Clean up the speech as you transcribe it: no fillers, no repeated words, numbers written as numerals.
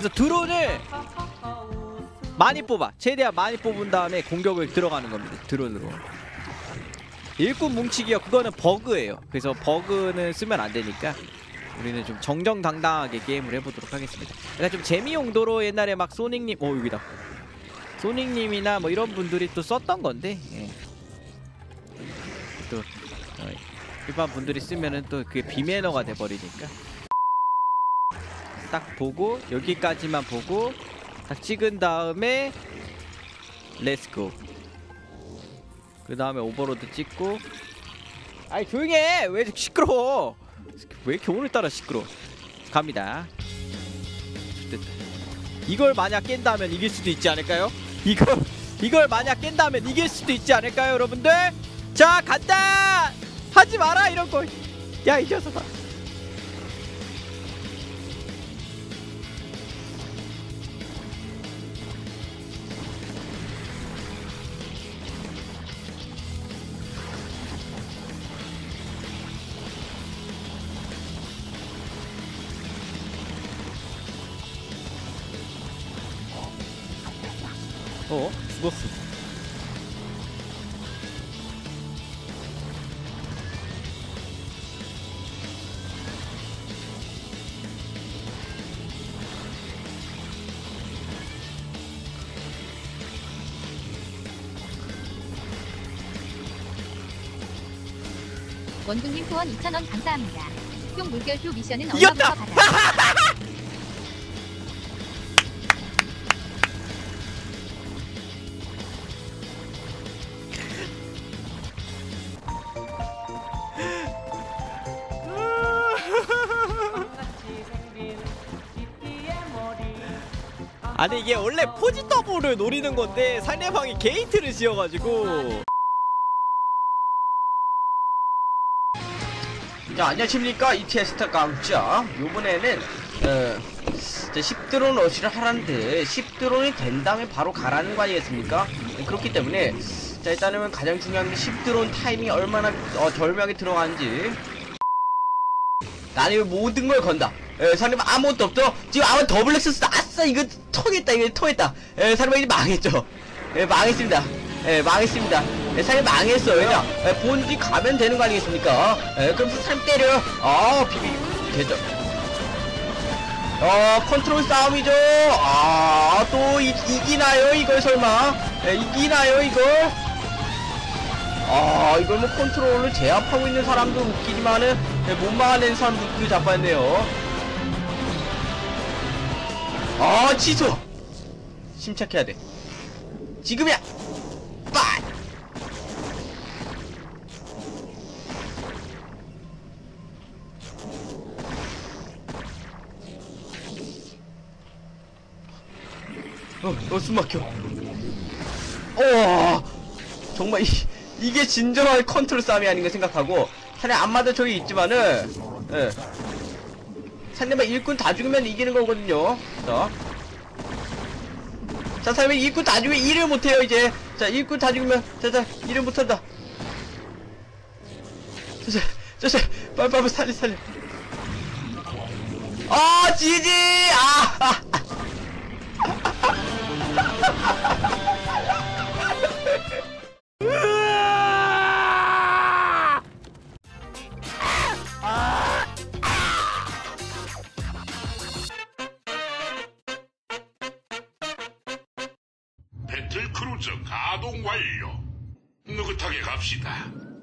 그래서 드론을 많이 뽑아. 최대한 많이 뽑은 다음에 공격을 들어가는 겁니다. 드론으로. 일꾼 뭉치기요. 그거는 버그예요. 그래서 버그는 쓰면 안 되니까 우리는 좀 정정당당하게 게임을 해보도록 하겠습니다. 그러니까 좀 재미 용도로 옛날에 막 소닉님, 여기다. 소닉님이나 뭐 이런 분들이 또 썼던 건데, 예. 또 일반 분들이 쓰면은 또 그게 비매너가 돼버리니까. 딱 보고 여기까지만 보고 딱 찍은 다음에 렛츠고. 그 다음에 오버로드 찍고. 아이 조용해! 왜 시끄러워? 왜 이렇게 오늘따라 시끄러워? 갑니다. 됐다. 이걸 만약 깬다면 이길 수도 있지 않을까요? 이걸 만약 깬다면 이길 수도 있지 않을까요, 여러분들? 자, 간다! 하지 마라 이런 거. 야, 이 녀석아. 죽었어. 원둥님 후원 2,000원 감사합니다. 형 물결표 미션은 이겼다! 얼마부터 받아요? 아니 이게 원래 포지 더블을 노리는 건데 상대방이 게이트를 지어가지고. 자, 안녕하십니까, 이티에스타 강자. 요번에는 10드론 러시를 하라는데 10드론이 된 다음에 바로 가라는 거 아니겠습니까? 그렇기 때문에 자, 일단은 가장 중요한 게 10드론 타이밍이 얼마나 절묘하게 들어가는지. 나는 모든 걸 건다. 상대방 아무것도 없죠? 지금 아마 더블렉스 아싸 이거 통했다, 이거 통했다. 상대방 이제 망했죠. 망했습니다. 망했습니다. 상대 망했어. 왜냐? 본지 가면 되는 거 아니겠습니까? 그럼 사람 때려. 비비 됐죠. 컨트롤 싸움이죠. 또 이기나요 이걸 설마? 이기나요 이걸? 이걸 뭐 컨트롤을 제압하고 있는 사람도 웃기지만은 못 막아내는 사람도 웃기고 자빠졌네요. 취소. 침착해야 돼. 지금이야. 빠. 숨막혀. 정말 이게 진정한 컨트롤 싸움이 아닌가 생각하고. 사실 안마다 저기 있지만은 상대방 일꾼 다 죽으면 이기는 거거든요. 자, 상대방 일꾼 다 죽으면 일을 못해요 이제. 자, 일꾼 다 죽으면 자 일을 못한다. 자, 빨리 살려. 지지. 배틀크루저 가동 완료. 느긋하게 갑시다.